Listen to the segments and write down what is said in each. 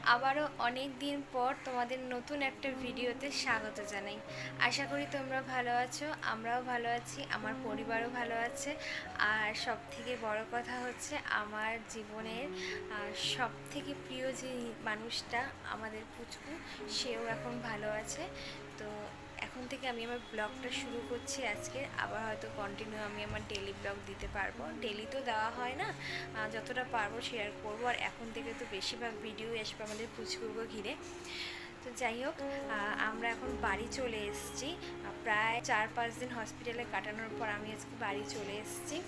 আবারও অনেক দিন পর তোমাদের নতুন একটা ভিডিওতে স্বাগত জানাই। আশা করি তোমরা ভালো আছো, আমরাও ভালো আছি, আমার পরিবারও ভালো আছে। আর সব থেকে বড় কথা হচ্ছে আমার জীবনের সব থেকে প্রিয় যে মানুষটা আমাদের পুচকু, সেও এখন ভালো আছে। তো এখন থেকে আমি আমার ব্লগটা শুরু করছি আজকে। আবার হয়তো কন্টিনিউ আমি আমার ডেলি ব্লগ দিতে পারবো। ডেলি তো দেওয়া হয় না, যতটা পারবো শেয়ার করবো। আর এখন থেকে তো বেশিরভাগ ভিডিও আসবে আমাদের পুচকুকে ঘিরে। তো যাই হোক, আমরা এখন বাড়ি চলে এসেছি। প্রায় 4-5 দিন হসপিটালে কাটানোর পর আমি আজকে বাড়ি চলে এসেছি।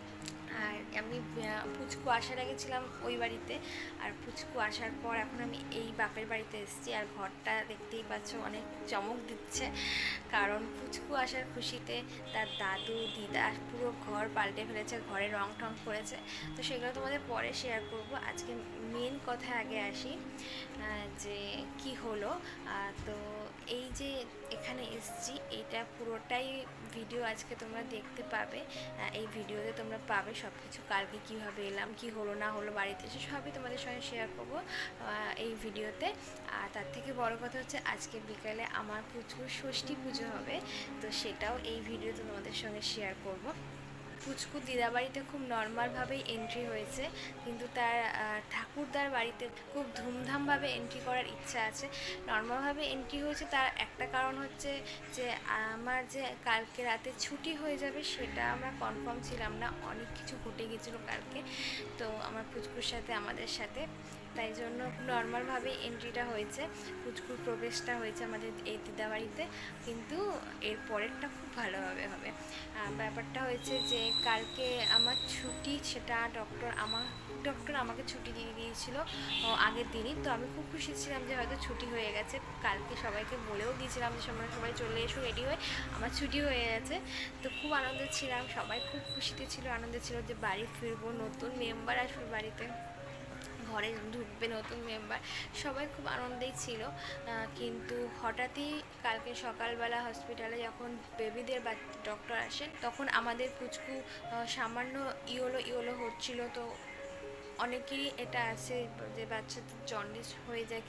আর আমি পুচকু আসার আগে ছিলাম ওই বাড়িতে, আর পুচকু আসার পর এখন আমি এই বাপের বাড়িতে এসেছি। আর ঘরটা দেখতেই পাচ্ছ অনেক চমক দিচ্ছে, কারণ পুচকু আসার খুশিতে তার দাদু দিদা পুরো ঘর পাল্টে ফেলেছে, ঘরে রং টং করেছে। তো সেগুলো তোমাদের পরে শেয়ার করব। আজকে মেন কথা আগে আসি, যে কি হলো। তো এই যে এখানে এসেছি, এটা পুরোটাই ভিডিও আজকে তোমরা দেখতে পাবে। এই ভিডিওতে তোমরা পাবে সব কিছু, কালকে কীভাবে এলাম, কি হলো না হলো বাড়িতে এসে সবই তোমাদের সঙ্গে শেয়ার করবো এই ভিডিওতে। আর তার থেকে বড় কথা হচ্ছে আজকে বিকালে আমার পুচকুর ষষ্ঠী পুজো হবে, তো সেটাও এই ভিডিওতে তোমাদের সঙ্গে শেয়ার করব। পুচকু দিদাবাড়িতে খুব নর্মালভাবেই এন্ট্রি হয়েছে, কিন্তু তার ঠাকুরদার বাড়িতে খুব ধুমধামভাবে এন্ট্রি করার ইচ্ছা আছে। নর্মালভাবে এন্ট্রি হয়েছে, তার একটা কারণ হচ্ছে যে আমার যে কালকে রাতে ছুটি হয়ে যাবে সেটা আমরা কনফার্ম ছিলাম না, অনেক কিছু ঘটে গেছিলো কালকে। তো আমার পুচকুর সাথে আমাদের সাথে, তাই জন্য নর্মালভাবে এন্ট্রিটা হয়েছে, পুচকুর প্রবেশটা হয়েছে আমাদের এই দিদাবাড়িতে। কিন্তু এর পরেরটা খুব ভালোভাবে হবে। ব্যাপারটা হয়েছে যে কালকে আমার ছুটি, সেটা ডক্টর আমাকে ছুটি দিয়ে দিয়েছিল আগের দিনই। তো আমি খুব খুশি ছিলাম যে হয়তো ছুটি হয়ে গেছে। কালকে সবাইকে বলেও দিয়েছিলাম যে সবাই চলে এসো, রেডি হয়ে, আমার ছুটি হয়ে গেছে। তো খুব আনন্দে ছিলাম, সবাই খুব খুশিতে ছিল, আনন্দে ছিল যে বাড়ি ফিরবো, নতুন মেম্বার আসবে বাড়িতে, ঘরে ঢুকবে নতুন মেম্বার, সবাই খুব আনন্দেই ছিল। কিন্তু হঠাৎই কালকে সকালবেলা হসপিটালে যখন বেবিদের ডক্টর আসেন, তখন আমাদের পুচকু সামান্য ইয়োলো হচ্ছিল। তো অনেকেরই এটা আছে যে বাচ্চাদের জন্ডিস হয়ে যায়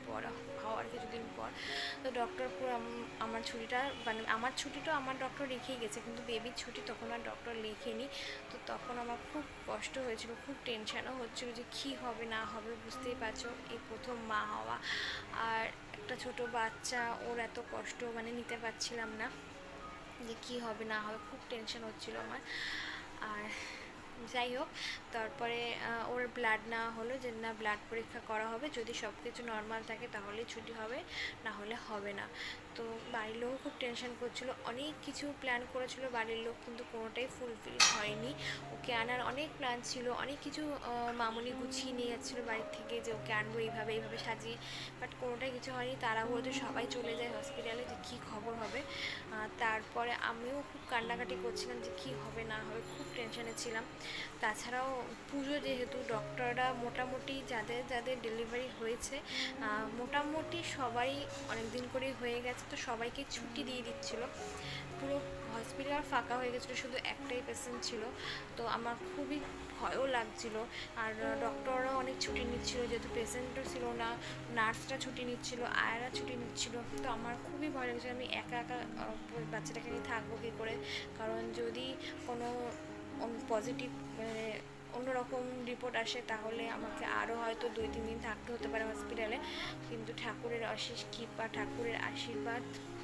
কিছুদিন পর। তো ডক্টর পুরো আমার ছুটিটা, মানে আমার ছুটিটা আমার ডক্টর রেখেই গেছে, কিন্তু বেবির ছুটি তখন আর ডক্টর লেখেনি। তো তখন আমার খুব কষ্ট হয়েছিল, খুব টেনশানও হচ্ছিল যে কী হবে না হবে, বুঝতেই পারছো এই প্রথম মা হওয়া, আর একটা ছোট বাচ্চা, ওর এত কষ্ট মানে নিতে পারছিলাম না, যে কী হবে না হবে, খুব টেনশন হচ্ছিল আমার। আর যাই হোক, তারপরে ওর ব্লাড নেওয়া হলো, যে না ব্লাড পরীক্ষা করা হবে, যদি সব কিছু নর্মাল থাকে তাহলে ছুটি হবে, না হলে হবে না। তো বাড়ির লোকও খুব টেনশন করছিল, অনেক কিছু প্ল্যান করেছিল বাড়ির লোক, কিন্তু কোনোটাই ফুলফিল হয়নি। ওকে আনার অনেক প্ল্যান ছিল, অনেক কিছু মামুনি গুছিয়ে নিয়ে যাচ্ছিলো বাড়ির থেকে, যে ওকে আনবো এইভাবে সাজিয়ে, বাট কোনোটাই কিছু হয়নি। তারা বলতে সবাই চলে যায় হসপিটালে, যে কী খবর হবে। তারপরে আমিও খুব কান্নাকাটি করছিলাম যে কী হবে না হবে, খুব টেনশনে ছিলাম। তাছাড়াও পুজো যেহেতু, ডক্টররা মোটামুটি যাদের যাদের ডেলিভারি হয়েছে মোটামুটি সবাই অনেক দিন করেই হয়ে গেছে, তো সবাইকে ছুটি দিয়ে দিচ্ছিলো। পুরো হসপিটাল ফাঁকা হয়ে গেছিলো, শুধু একটাই পেশেন্ট ছিল। তো আমার খুবই ভয়ও লাগছিল। আর ডক্টররাও অনেক ছুটি নিচ্ছিল, যেহেতু পেশেন্টও ছিল না, নার্সরা ছুটি নিচ্ছিল, আয়ারা ছুটি নিচ্ছিল। তো আমার খুবই ভয় লাগছিল, আমি একা বাচ্চাটাকে নিয়ে থাকবো কী করে, কারণ যদি কোনো পজিটিভ অন্যরকম রিপোর্ট আসে তাহলে আমাকে আরও হয়তো 2-3 দিন থাকতে হতে পারে হসপিটালে। কিন্তু ঠাকুরের অশেষ কৃপা, ঠাকুরের আশীর্বাদ,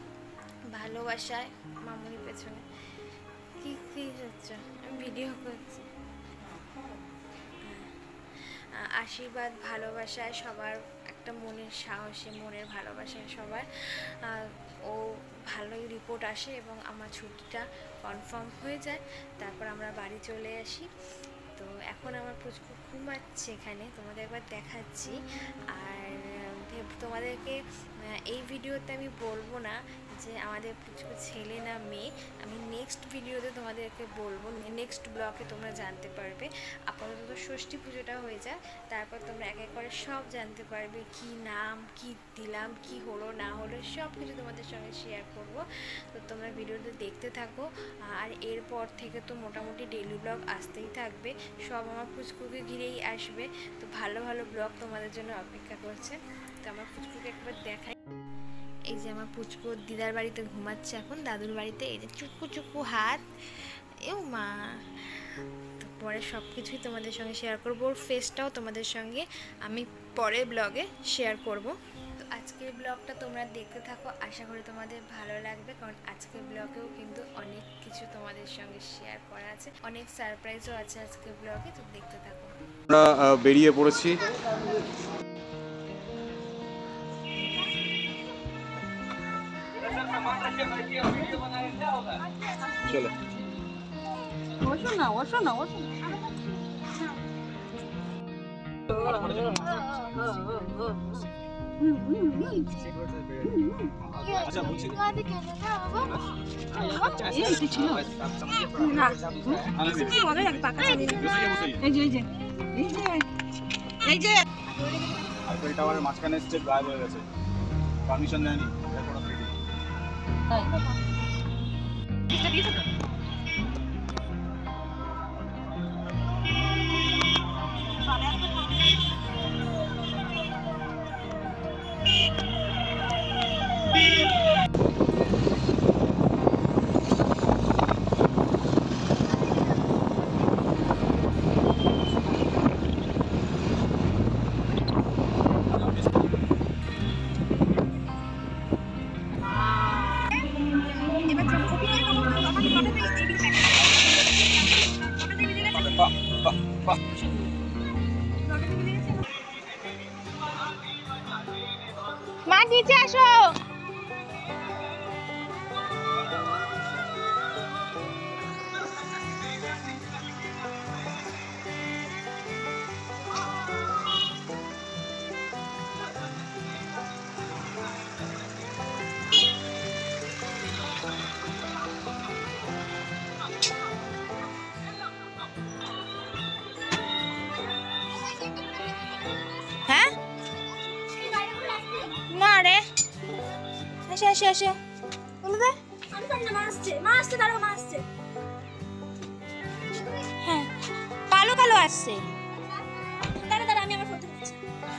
ভালোবাসায়, মামুনির পেছনে কী হচ্ছে, আমি ভিডিও করছি, আশীর্বাদ ভালোবাসায় সবার, একটা মনের সাহসে মনের ভালোবাসায় সবার ও ভালোই রিপোর্ট আসে এবং আমার ছুটিটা কনফার্ম হয়ে যায়। তারপর আমরা বাড়ি চলে আসি। তো এখন আমার পুচকু ঘুমাচ্ছে এখানে, তোমাদের একবার দেখাচ্ছি। আর তোমাদেরকে এই ভিডিওতে আমি বলবো না যে আমাদের পুচকু ছেলে না মেয়ে, আমি নেক্সট ভিডিওতে তোমাদেরকে বলবো, নেক্সট ব্লগে তোমরা জানতে পারবে। আপাতত ষষ্ঠী পুজোটা হয়ে যায় তারপর তোমরা এক এক করে সব জানতে পারবে, কি নাম, কি দিলাম, কি হলো না হলো সব কিছু তোমাদের সঙ্গে শেয়ার করব। তো তোমরা ভিডিওটা দেখতে থাকো। আর এরপর থেকে তো মোটামুটি ডেইলি ব্লগ আসতেই থাকবে, সব আমার পুচকুকে ঘিরেই আসবে। তো ভালো ভালো ব্লগ তোমাদের জন্য অপেক্ষা করছে। তো আমার পুচকুকে একবার দেখাই। এই যে আমার পুচকু দিদার বাড়িতে ঘুমাচ্ছে এখন, দাদুর বাড়িতে। এই যে চুপু চুপু হাত, এও মা। তো পরে সব কিছুই তোমাদের সঙ্গে শেয়ার করবো, ওর ফেসটাও তোমাদের সঙ্গে আমি পরের ব্লগে শেয়ার করব। তো আজকের ব্লগটা তোমরা দেখতে থাকো, আশা করি তোমাদের ভালো লাগবে, কারণ আজকের ব্লগেও কিন্তু অনেক কিছু তোমাদের সঙ্গে শেয়ার করা আছে, অনেক সারপ্রাইজও আছে আজকের ব্লগে। তো দেখতে থাকো। আমরা বেরিয়ে পড়েছি। চলো টাওয়ারের মাঝখানে স্টেপ গায়েব হয়ে গেছে, পারমিশন দেয়নি। মা নিচে আসো। হ্যাঁ না রে, আসে আসে আসে বলে দে। আমি জানি না, মা আসছে দাঁড়াও, মা আসছে। হ্যাঁ কালো কালো আসছে, দাঁড়া দাঁড়া আমি আমার ফটো দিচ্ছি।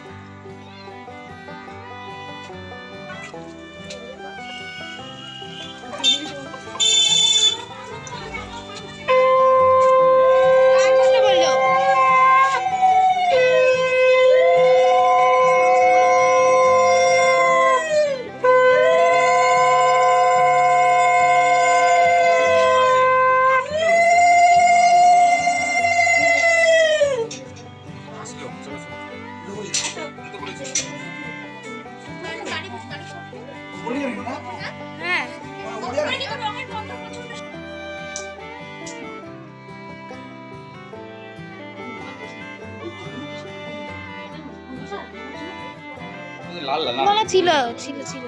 ছিল ছিল ছিল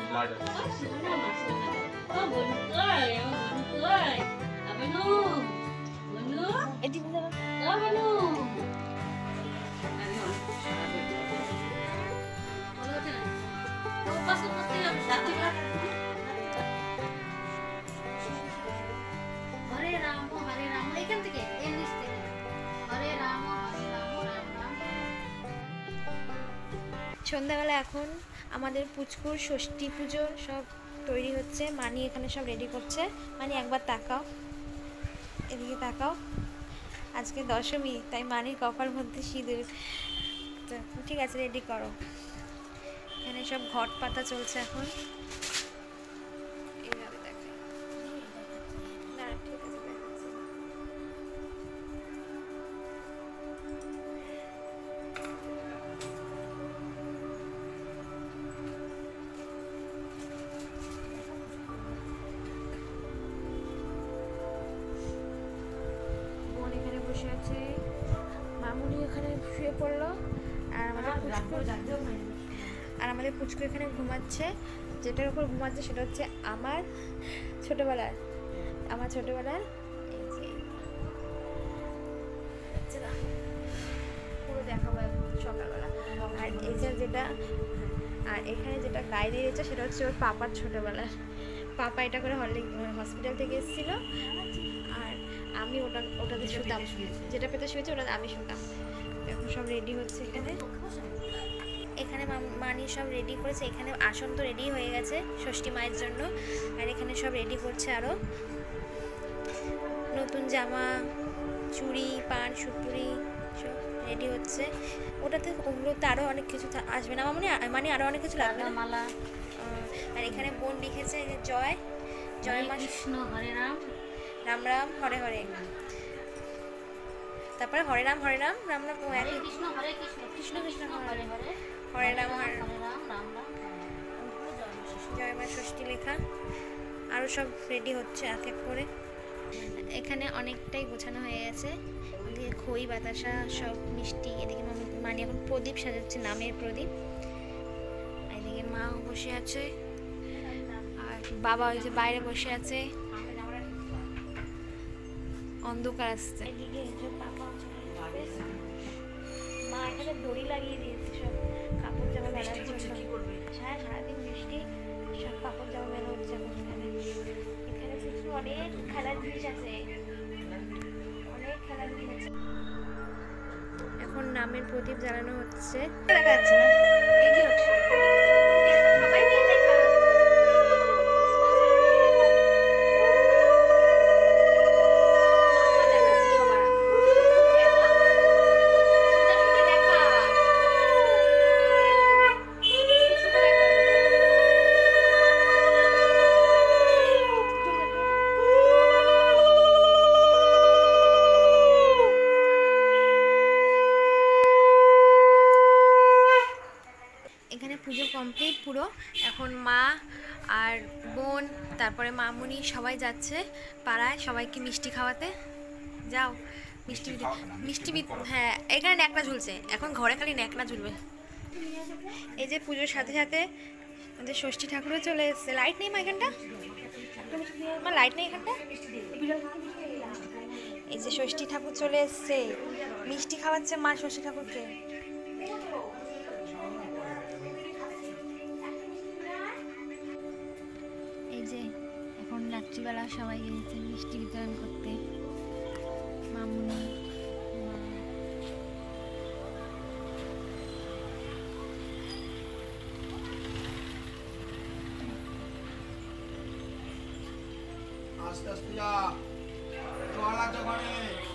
সন্ধ্যাবেলা এখন আমাদের পুচকুর ষষ্ঠী পুজোর সব তৈরি হচ্ছে, মানি এখানে সব রেডি করছে। মানি একবার তাকাও, এদিকে তাকাও। আজকে দশমী, তাই মানির কপাল মধ্যে সিঁদুর। তো ঠিক আছে, রেডি করো। এখানে সব ঘট পাতা চলছে এখন। এইভাবে দেখে না, ঠিক আছে দেখাচ্ছি। বসে আছে, মামুনি ওখানে শুয়ে পড়লো, আর আমাদের পুচকু এখানে ঘুমাচ্ছে। যেটার উপর ঘুমাচ্ছে সেটা হচ্ছে আমার ছোটবেলার সকালবেলা। আর এখানে যেটা গায়ে দিয়েছে সেটা হচ্ছে ওর পাপার ছোটোবেলার। পাপা এটা করে হসপিটাল থেকে এসেছিল, আর আমি ওটাতে শুতাম, যেটা পেতে শুয়েছে ওটা আমি শুতাম। এখন সব রেডি হচ্ছে এখানে। এখানে মানি সব রেডি করেছে। এখানে আসন তো রেডি হয়ে গেছে ষষ্ঠী মায়ের জন্য, আর এখানে সব রেডি করছে। আরও নতুন জামা, চুড়ি, পান, সুপুরি সব রেডি হচ্ছে। ওগুলোতে আরও অনেক কিছু আসবে না মানে আরও অনেক কিছু লাগবে না, মালা। আর এখানে বোন লিখেছে যে জয় জয় মা কৃষ্ণ, হরে রাম, রাম রাম হরে হরে। তারপরে হরে রাম হরে রাম, রাম রাম, একই কৃষ্ণ হরে কৃষ্ণ, কৃষ্ণ কৃষ্ণ হরে হরে, হরে রাম হরে রাম, রাম রাম, জয় মা ষষ্ঠী লেখা। আরও সব রেডি হচ্ছে এক এক করে। এখানে অনেকটাই গোছানো হয়ে গেছে। খই বাতাসা সব মিষ্টি। এদিকে মানে এখন প্রদীপ সাজাচ্ছে, নামের প্রদীপ। এদিকে মা বসে আছে, আর বাবা ওই যে বাইরে বসে আছে, অন্ধকার আসছে। মা এখানে দড়ি লাগিয়ে দিয়েছে সব কাপড় জামা মেলার জন্য। সারাদিন বৃষ্টি, সব কাপড় জামা মেলা হচ্ছে এখন এখানে। এখানে প্রচুর অনেক খেলার জিনিস আছে, অনেক খেলার জিনিস আছে। এখন নামের প্রদীপ জ্বালানো হচ্ছে। দেখা যাচ্ছে না, এগিয়ে হচ্ছে সবাইকে দেখা। এখানে পুজো কমপ্লিট পুরো। এখন মা আর বোন, তারপরে মামুনি সবাই যাচ্ছে পাড়ায় সবাইকে মিষ্টি খাওয়াতে। যাও মিষ্টি হ্যাঁ, এখানে ন্যাকড়া ঝুলছে, এখন ঘরে খালি ন্যাকড়া ঝুলবে। এই যে পুজোর সাথে সাথে যে ষষ্ঠী ঠাকুরও চলে এসছে। লাইট নেই মা এখানটা, মা লাইট নেই এখানটা। এই যে ষষ্ঠী ঠাকুর চলে এসছে, মিষ্টি খাওয়াচ্ছে মা ষষ্ঠী ঠাকুরকে। এই যে এখন রাত্রিবেলা সবাই গিয়েছে মিষ্টি বিতরণ করতে। মামুনি, আস্তে আস্তে যা, জল আছে ঘরে।